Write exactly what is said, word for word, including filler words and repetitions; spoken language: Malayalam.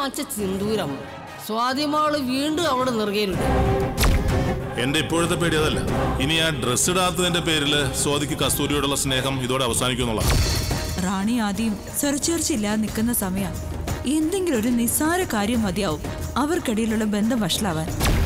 വാങ്ങിച്ച സിന്ദൂരം സ്വാതിമോള് വീണ്ടും അവിടെ നിറകയിലുണ്ട്. എന്റെ ഇപ്പോഴത്തെ പേടി അതല്ല, ഇനി ആ ഡ്രസ് ഇടാത്തതിന്റെ പേരില് സ്വാതിക്ക് കസ്തൂരിയോടുള്ള സ്നേഹം ഇതോടെ അവസാനിക്കുന്നുള്ള. റാണി ആദ്യം സ്വരച്ചേർച്ചയില്ലാതെ നിൽക്കുന്ന സമയം എന്തെങ്കിലും ഒരു നിസ്സാര കാര്യം മതിയാവും അവർക്കിടയിലുള്ള ബന്ധം വഷളാവാൻ.